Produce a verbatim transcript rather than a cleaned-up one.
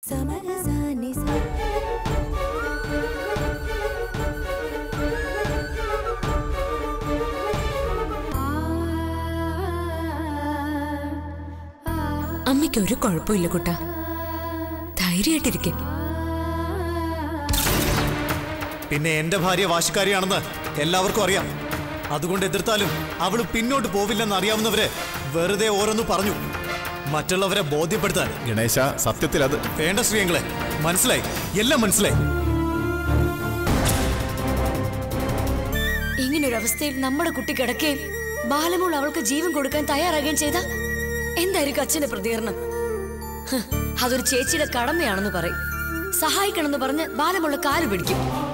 അമ്മയ്ക്ക് ഒരു കുഴപ്പമില്ല കുട്ടാ, ധൈര്യമായിട്ടിരിക്കെ. പിന്നെ എന്റെ ഭാര്യ വാശിക്കാരിയാണെന്ന് എല്ലാവർക്കും അറിയാം. അതുകൊണ്ട് എതിർത്താലും അവള് പിന്നോട്ട് പോവില്ലെന്ന് അറിയാവുന്നവരെ വെറുതെ ഓരോന്ന് പറഞ്ഞു മറ്റുള്ളവരെ ബോധ്യപ്പെടുത്താൻ. ഗണേശ, സത്യത്തിൽ അത് വേണ്ട ശ്രീയങ്ങളെ, മനസ്സിലായി, എല്ലാം മനസ്സിലായി. ഇങ്ങനൊരവസ്ഥയിൽ നമ്മുടെ കുട്ടി കിടക്കുകയും ബാലമോൾ അവൾക്ക് ജീവൻ കൊടുക്കാൻ തയ്യാറാകുകയും ചെയ്ത എന്തായിരിക്കും അച്ഛന്റെ പ്രതികരണം? അതൊരു ചേച്ചിയുടെ കടമയാണെന്ന് പറയും. സഹായിക്കണമെന്ന് പറഞ്ഞ് ബാലമോളെ കാല് പിടിക്കും.